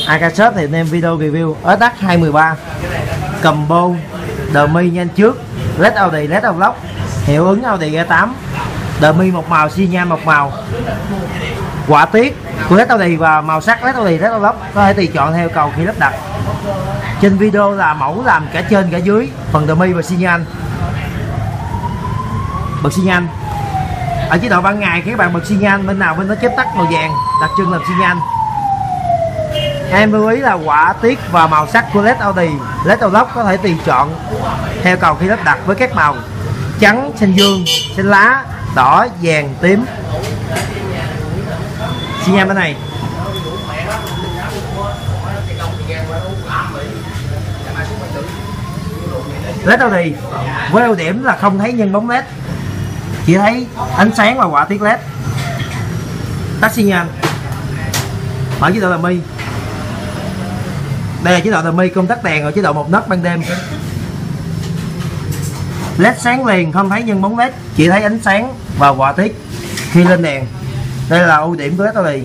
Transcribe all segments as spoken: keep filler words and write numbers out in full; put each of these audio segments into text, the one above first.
a ca Shop thì anh em video review ét hát hai một ba combo dummy nhanh trước, led Audi led Unlock, hiệu ứng Audi a tám, dummy một màu, xi nhan một màu, họa tiết của led Audi và màu sắc led Audi led Unlock có thể tùy chọn theo cầu khi lắp đặt. Trên video là mẫu làm cả trên cả dưới phần dummy và xi nhan. Bật xi nhan ở chế độ ban ngày khi các bạn bật xi nhan bên nào bên nó chớp tắt màu vàng đặc trưng làm xi nhan. Em lưu ý là họa tiết và màu sắc của led Audi led Unlock có thể tùy chọn theo cầu khi lắp đặt với các màu trắng, xanh dương, xanh lá, đỏ, vàng, tím. Xi nhan bên này led Audi với ưu điểm là không thấy nhân bóng led, chỉ thấy ánh sáng và họa tiết led. Tắt xi nhan. Mở chế độ dummy. Đây là chế độ dummy công tắc đèn ở chế độ một nấc ban đêm. Led sáng liền, không thấy nhân bóng led, chỉ thấy ánh sáng và họa tiết khi lên đèn. Đây là ưu điểm của led Audi.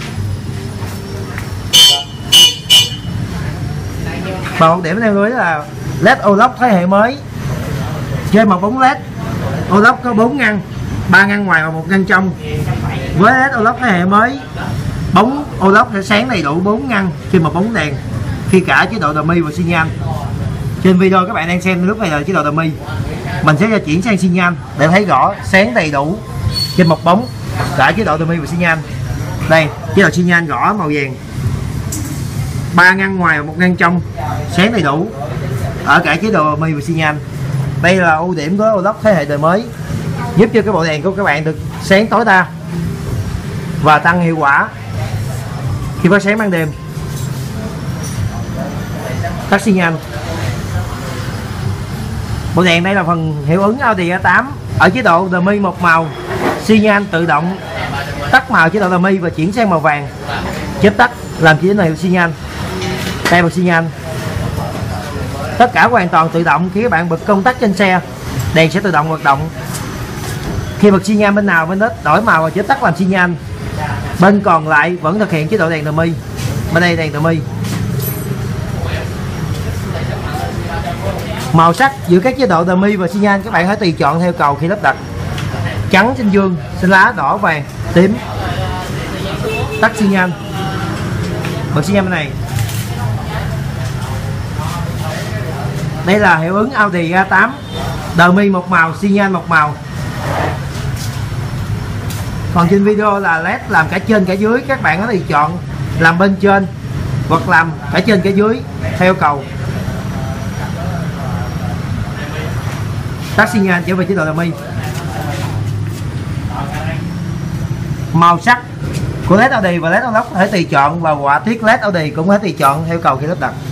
Và một điểm theo lưới là led Unlock thế hệ mới chơi một bóng led Unlock có bốn ngăn, ba ngăn ngoài và một ngăn trong. Với led Unlock thế hệ mới, bóng Unlock sẽ sáng đầy đủ bốn ngăn trên một bóng đèn khi cả chế độ dummy và xi nhan. Trên video các bạn đang xem lúc này là chế độ dummy, mình sẽ chuyển sang xi nhan để thấy rõ sáng đầy đủ trên một bóng cả chế độ dummy và xi nhan. Đây chế độ xi nhan rõ màu vàng, ba ngăn ngoài và một ngăn trong, sáng đầy đủ ở cả chế độ dummy và xi nhan. Đây là ưu điểm của Unlock thế hệ đời mới, giúp cho cái bộ đèn của các bạn được sáng tối đa và tăng hiệu quả khi phát sáng ban đêm. Tắt xi nhan. Bộ đèn đây là phần hiệu ứng Audi a tám ở chế độ dummy một màu, xi nhan tự động tắt màu chế độ dummy và chuyển sang màu vàng, chớp tắt làm chỉ đến hiệu xi nhan. Đây bật xi nhan. Tất cả hoàn toàn tự động, khi các bạn bật công tắc trên xe đèn sẽ tự động hoạt động. Khi bật xi nhan bên nào bên đó đổi màu và chớp tắt làm xi nhan, bên còn lại vẫn thực hiện chế độ đèn dummy. Bên đây đèn dummy. Màu sắc giữa các chế độ dummy và xi nhan các bạn hãy tùy chọn theo cầu khi lắp đặt: trắng, xanh dương, xanh lá, đỏ, vàng, tím. Tắt xi nhan. Bật xi nhan bên này. Đây là hiệu ứng Audi a tám, dummy một màu, xi nhan một màu. Còn trên video là led làm cả trên cả dưới, các bạn có thể chọn làm bên trên hoặc làm cả trên cả dưới theo cầu. Tắt xi nhan trở về chế độ dummy. Màu sắc của led Audi và led Unlock có thể tùy chọn, và họa tiết led Audi cũng có thể tùy chọn theo cầu khi lắp đặt.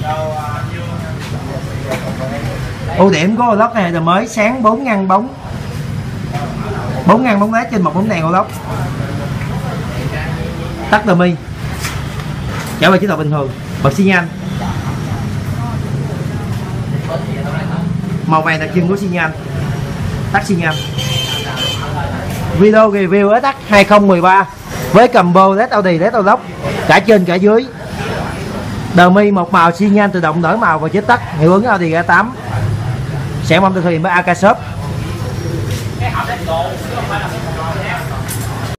Ưu điểm của Unlock này là mới sáng bốn ngăn bóng, bốn ngăn bóng led trên một bóng đèn Unlock. Tắt dummy. Trở về chế độ bình thường. Bật xi nhan. Màu vàng đặc trưng của xi nhan. Tắt xi nhan. Video review ét hát hai không một ba với combo led Audi led Unlock cả trên cả dưới, dummy một màu, xi nhan tự động đổi màu và chớp tắt, hiệu ứng Audi a tám. Sẽ mong thực hiện với a ca Shop.